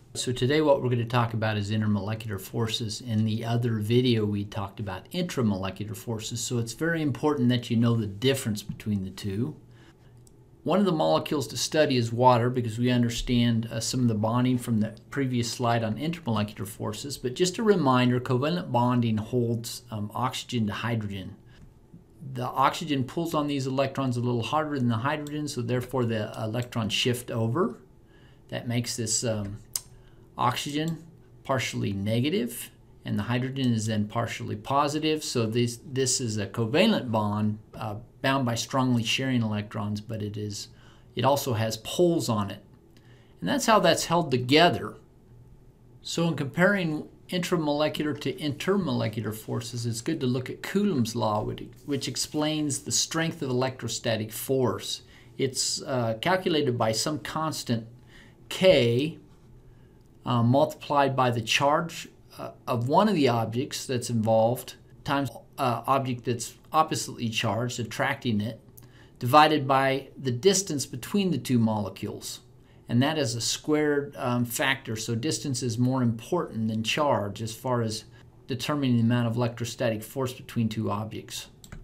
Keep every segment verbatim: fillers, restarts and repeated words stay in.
So today what we're going to talk about is intermolecular forces. In the other video we talked about intramolecular forces, so it's very important that you know the difference between the two. One of the molecules to study is water because we understand uh, some of the bonding from the previous slide on intermolecular forces, but just a reminder, covalent bonding holds um, oxygen to hydrogen. The oxygen pulls on these electrons a little harder than the hydrogen, so therefore the electrons shift over. That makes this um, oxygen partially negative, and the hydrogen is then partially positive. So this this is a covalent bond uh, bound by strongly sharing electrons, but it is it also has poles on it, and that's how that's held together. So in comparing intramolecular to intermolecular forces, it's good to look at Coulomb's law, which, which explains the strength of electrostatic force. It's uh, calculated by some constant K Uh, multiplied by the charge uh, of one of the objects that's involved times uh, object that's oppositely charged, attracting it, divided by the distance between the two molecules. And that is a squared um, factor, so distance is more important than charge as far as determining the amount of electrostatic force between two objects.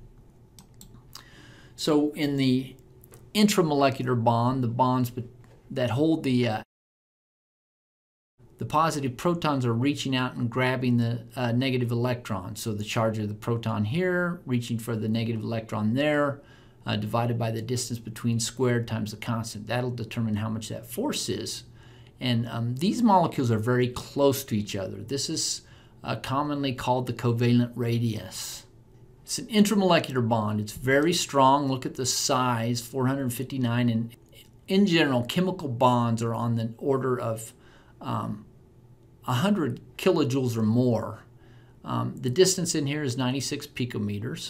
So in the intramolecular bond, the bonds that hold the uh, The positive protons are reaching out and grabbing the uh, negative electron. So the charge of the proton here, reaching for the negative electron there, uh, divided by the distance between squared times the constant. That'll determine how much that force is. And um, these molecules are very close to each other. This is uh, commonly called the covalent radius. It's an intramolecular bond. It's very strong. Look at the size, four hundred fifty-nine. And in general, chemical bonds are on the order of um, one hundred kilojoules or more. Um, the distance in here is ninety-six picometers.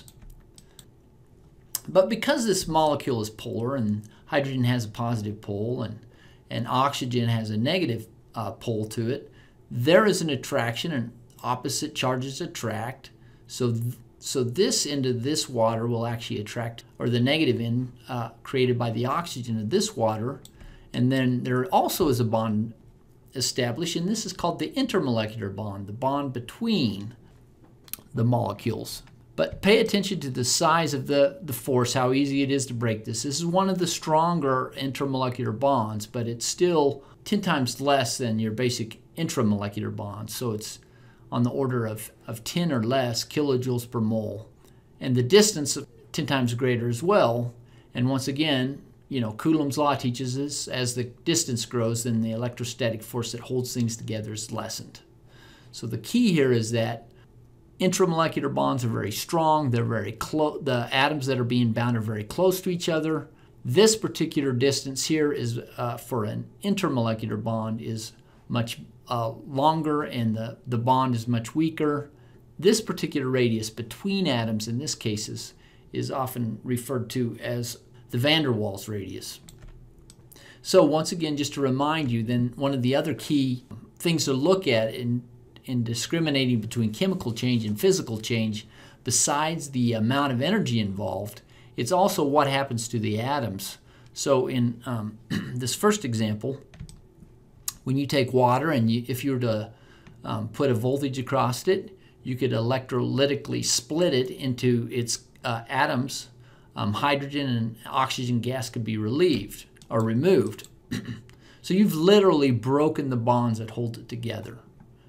But because this molecule is polar and hydrogen has a positive pole and, and oxygen has a negative uh, pole to it, there is an attraction and opposite charges attract. So, th so this end of this water will actually attract, or the negative end uh, created by the oxygen of this water. And then there also is a bond established, and this is called the intermolecular bond, the bond between the molecules. But pay attention to the size of the, the force, how easy it is to break this. This is one of the stronger intermolecular bonds, but it's still ten times less than your basic intramolecular bond. So it's on the order of, of ten or less kilojoules per mole. And the distance of ten times greater as well. And once again, you know, Coulomb's law teaches us as the distance grows, then the electrostatic force that holds things together is lessened. So the key here is that intramolecular bonds are very strong. They're very close. The atoms that are being bound are very close to each other. This particular distance here is uh, for an intermolecular bond is much uh, longer, and the, the bond is much weaker. This particular radius between atoms in this case is, is often referred to as the van der Waals radius. So once again, just to remind you, then one of the other key things to look at in, in discriminating between chemical change and physical change, besides the amount of energy involved, it's also what happens to the atoms. So in um, this first example, when you take water and you, if you were to um, put a voltage across it, you could electrolytically split it into its uh, atoms. Um, hydrogen and oxygen gas could be relieved or removed. So you've literally broken the bonds that hold it together.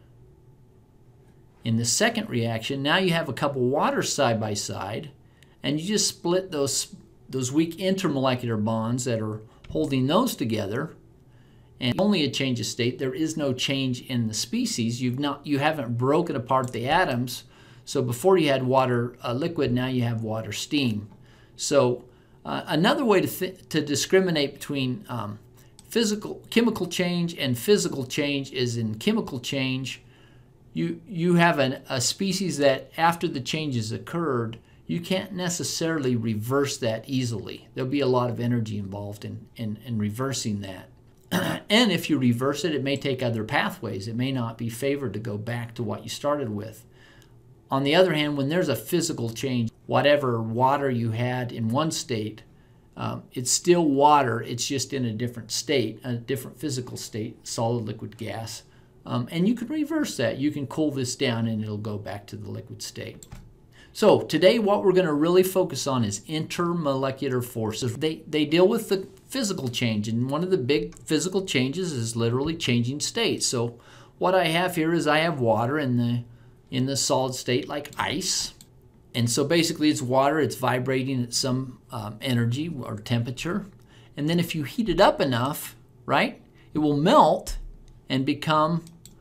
In the second reaction, now you have a couple waters side by side, and you just split those, those weak intermolecular bonds that are holding those together, and only a change of state. There is no change in the species. You've not, you haven't broken apart the atoms. So before you had water uh, liquid, now you have water steam. So uh, another way to, th to discriminate between um, physical, chemical change and physical change is in chemical change, you, you have an, a species that after the changes occurred, you can't necessarily reverse that easily. There'll be a lot of energy involved in, in, in reversing that. And if you reverse it, it may take other pathways. It may not be favored to go back to what you started with. On the other hand, when there's a physical change, whatever water you had in one state Um, it's still water, it's just in a different state, a different physical state, solid, liquid, gas. Um, and you can reverse that. You can cool this down and it'll go back to the liquid state. So today what we're going to really focus on is intermolecular forces. They, they deal with the physical change, and one of the big physical changes is literally changing state. So what I have here is I have water in the, in the solid state like ice. And so basically it's water, it's vibrating at some um, energy or temperature. And then if you heat it up enough, right, it will melt and become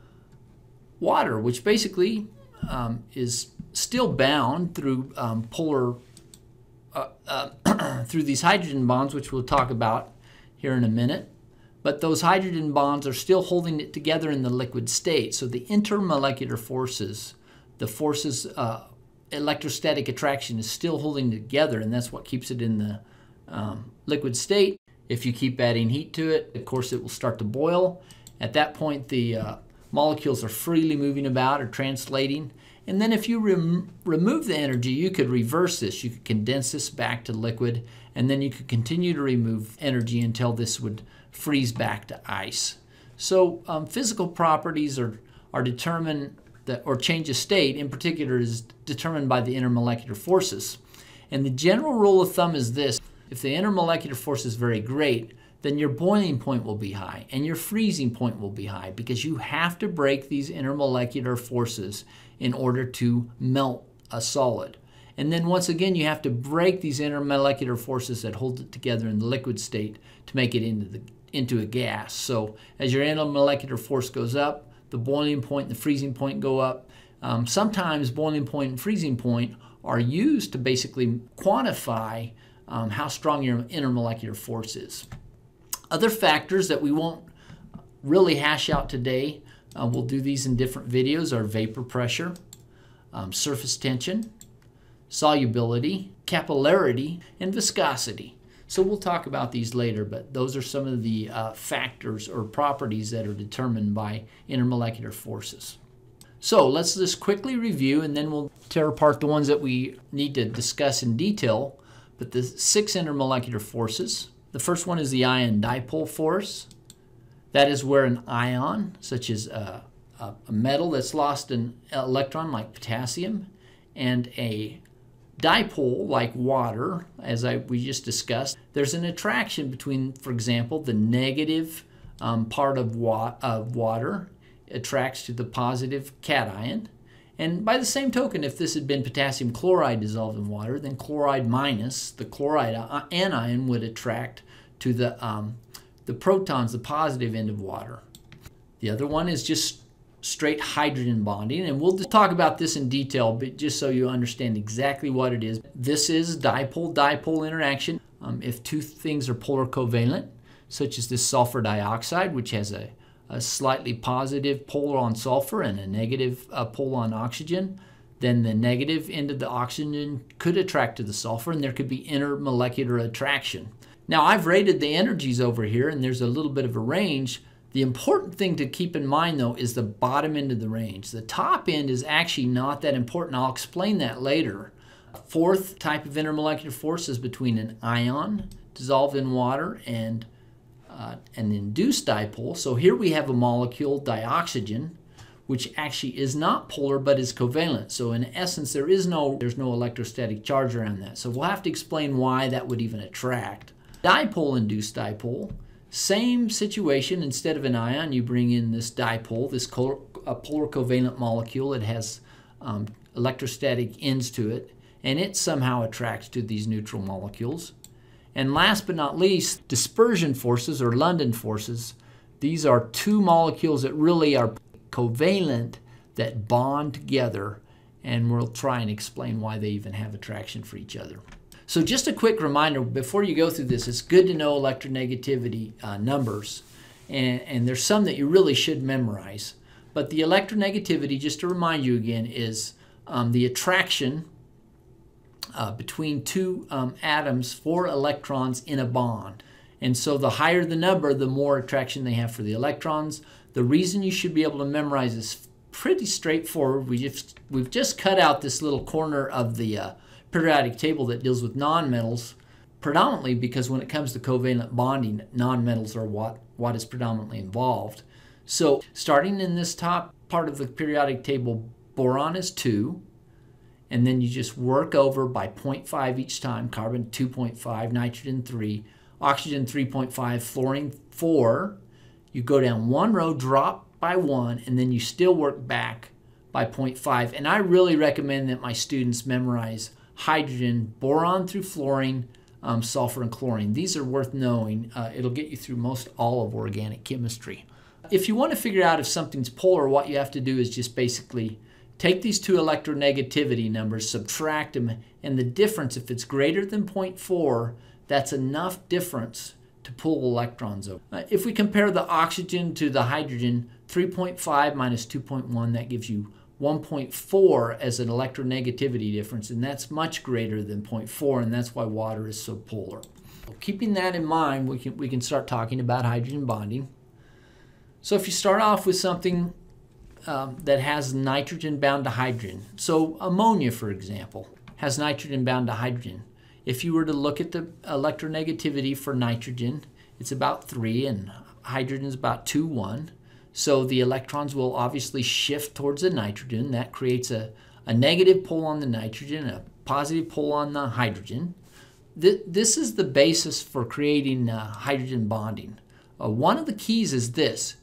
water, which basically um, is still bound through um, polar, uh, uh, through these hydrogen bonds, which we'll talk about here in a minute. But those hydrogen bonds are still holding it together in the liquid state. So the intermolecular forces, the forces, uh, electrostatic attraction is still holding it together, and that's what keeps it in the um, liquid state. If you keep adding heat to it, of course it will start to boil. At that point the uh, molecules are freely moving about or translating. And then if you rem remove the energy, you could reverse this. You could condense this back to liquid, and then you could continue to remove energy until this would freeze back to ice. So um, physical properties are, are determined that, or change of state in particular is determined by the intermolecular forces. And the general rule of thumb is this: if the intermolecular force is very great, then your boiling point will be high and your freezing point will be high, because you have to break these intermolecular forces in order to melt a solid. And then once again, you have to break these intermolecular forces that hold it together in the liquid state to make it into, the, into a gas. So as your intermolecular force goes up, the boiling point and the freezing point go up. Um, sometimes boiling point and freezing point are used to basically quantify um, how strong your intermolecular force is. Other factors that we won't really hash out today, uh, we'll do these in different videos, are vapor pressure, um, surface tension, solubility, capillarity, and viscosity. So we'll talk about these later, but those are some of the uh, factors or properties that are determined by intermolecular forces. So let's just quickly review, and then we'll tear apart the ones that we need to discuss in detail. But the six intermolecular forces. The first one is the ion dipole force. That is where an ion, such as a, a metal that's lost an electron like potassium, and a dipole like water, as I, we just discussed, there's an attraction between, for example, the negative um, part of, wa of water attracts to the positive cation. And by the same token, if this had been potassium chloride dissolved in water, then chloride minus, the chloride anion, would attract to the, um, the protons, the positive end of water. The other one is just straight hydrogen bonding, and we'll talk about this in detail, but just so you understand exactly what it is. This is dipole-dipole interaction. Um, if two things are polar covalent, such as this sulfur dioxide, which has a, a slightly positive pole on sulfur and a negative uh, pole on oxygen, then the negative end of the oxygen could attract to the sulfur, and there could be intermolecular attraction. Now, I've rated the energies over here, and there's a little bit of a range. The important thing to keep in mind, though, is the bottom end of the range. The top end is actually not that important. I'll explain that later. Fourth type of intermolecular force is between an ion dissolved in water and uh, an induced dipole. So here we have a molecule, dioxygen, which actually is not polar but is covalent. So in essence, there is no, there's no electrostatic charge around that. So we'll have to explain why that would even attract. Dipole-induced dipole. Same situation. Instead of an ion, you bring in this dipole, this polar, a polar covalent molecule. It has um, electrostatic ends to it, and it somehow attracts to these neutral molecules. And last but not least, dispersion forces or London forces. These are two molecules that really are covalent that bond together, and we'll try and explain why they even have attraction for each other. So just a quick reminder, before you go through this, it's good to know electronegativity uh, numbers, and, and there's some that you really should memorize. But the electronegativity, just to remind you again, is um, the attraction uh, between two um, atoms for electrons in a bond. And so the higher the number, the more attraction they have for the electrons. The reason you should be able to memorize is pretty straightforward. We just, we've just cut out this little corner of the uh, periodic table that deals with nonmetals. predominantly because when it comes to covalent bonding, nonmetals are what, what is predominantly involved. So starting in this top part of the periodic table, boron is two, and then you just work over by zero point five each time, carbon two point five, nitrogen three, oxygen three point five, fluorine four. You go down one row, drop by one, and then you still work back by zero point five. And I really recommend that my students memorize hydrogen, boron through fluorine, um, sulfur, and chlorine. These are worth knowing. Uh, it'll get you through most all of organic chemistry. If you want to figure out if something's polar, what you have to do is just basically take these two electronegativity numbers, subtract them, and the difference, if it's greater than zero point four, that's enough difference to pull electrons over. Uh, if we compare the oxygen to the hydrogen, three point five minus two point one, that gives you one point four as an electronegativity difference, and that's much greater than zero point four, and that's why water is so polar. Keeping that in mind, we can, we can start talking about hydrogen bonding. So if you start off with something um, that has nitrogen bound to hydrogen, so ammonia, for example, has nitrogen bound to hydrogen. If you were to look at the electronegativity for nitrogen, it's about three, and hydrogen is about two, one. So the electrons will obviously shift towards the nitrogen. That creates a, a negative pull on the nitrogen, a positive pull on the hydrogen. Th this is the basis for creating uh, hydrogen bonding. Uh, one of the keys is this.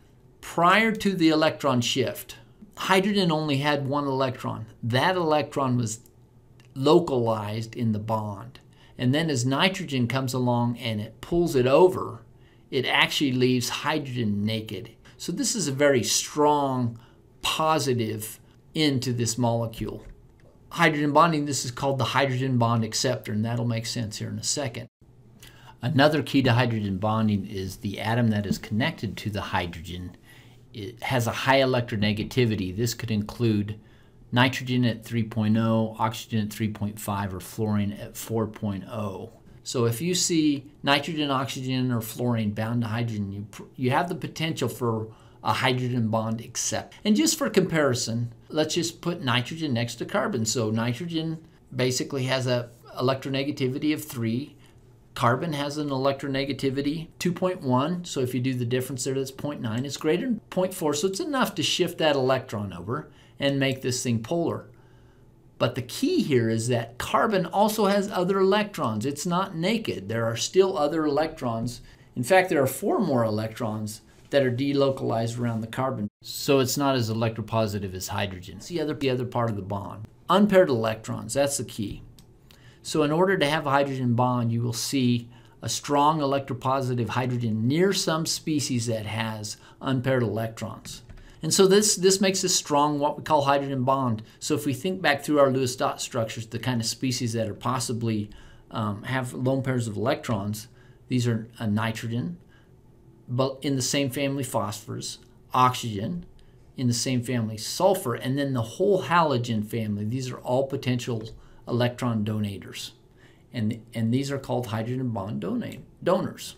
Prior to the electron shift, hydrogen only had one electron. That electron was localized in the bond. And then as nitrogen comes along and it pulls it over, it actually leaves hydrogen naked. So this is a very strong positive into this molecule. Hydrogen bonding, this is called the hydrogen bond acceptor, and that'll make sense here in a second. Another key to hydrogen bonding is the atom that is connected to the hydrogen. It has a high electronegativity. This could include nitrogen at three point zero, oxygen at three point five, or fluorine at four point zero. So if you see nitrogen, oxygen, or fluorine bound to hydrogen, you, you have the potential for a hydrogen bond accept. And just for comparison, let's just put nitrogen next to carbon. So nitrogen basically has a electronegativity of three. Carbon has an electronegativity two point one, so if you do the difference there, that's zero point nine. It's greater than zero point four, so it's enough to shift that electron over and make this thing polar. But the key here is that carbon also has other electrons. It's not naked. There are still other electrons. In fact, there are four more electrons that are delocalized around the carbon. So it's not as electropositive as hydrogen. It's the other, the other part of the bond. Unpaired electrons, that's the key. So in order to have a hydrogen bond, you will see a strong electropositive hydrogen near some species that has unpaired electrons. And so this, this makes a strong, what we call hydrogen bond. So if we think back through our Lewis dot structures, the kind of species that are possibly um, have lone pairs of electrons, these are a nitrogen, but in the same family phosphorus, oxygen, in the same family sulfur, and then the whole halogen family. These are all potential electron donators. And, and these are called hydrogen bond donate, donors.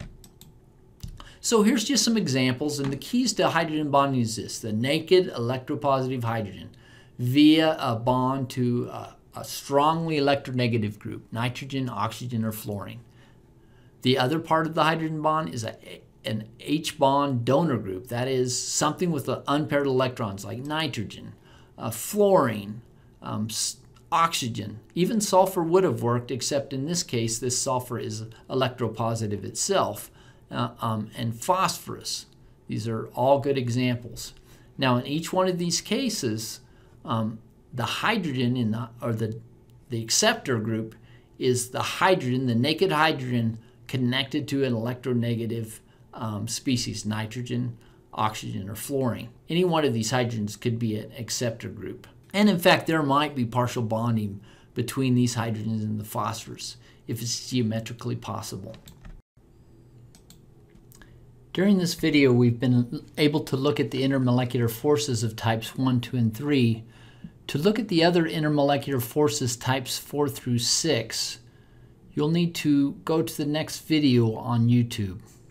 So here's just some examples, and the keys to hydrogen bonding is this: the naked electropositive hydrogen via a bond to a, a strongly electronegative group, nitrogen, oxygen, or fluorine. The other part of the hydrogen bond is a, an H bond donor group, that is something with the unpaired electrons like nitrogen, uh, fluorine, um, oxygen. Even sulfur would have worked, except in this case this sulfur is electropositive itself. Uh, um, and phosphorus. These are all good examples. Now in each one of these cases, um, the hydrogen in the, or the, the acceptor group is the hydrogen, the naked hydrogen connected to an electronegative um, species, nitrogen, oxygen, or fluorine. Any one of these hydrogens could be an acceptor group. And in fact, there might be partial bonding between these hydrogens and the phosphorus if it's geometrically possible. During this video, we've been able to look at the intermolecular forces of types one, two, and three. To look at the other intermolecular forces types four through six, you'll need to go to the next video on YouTube.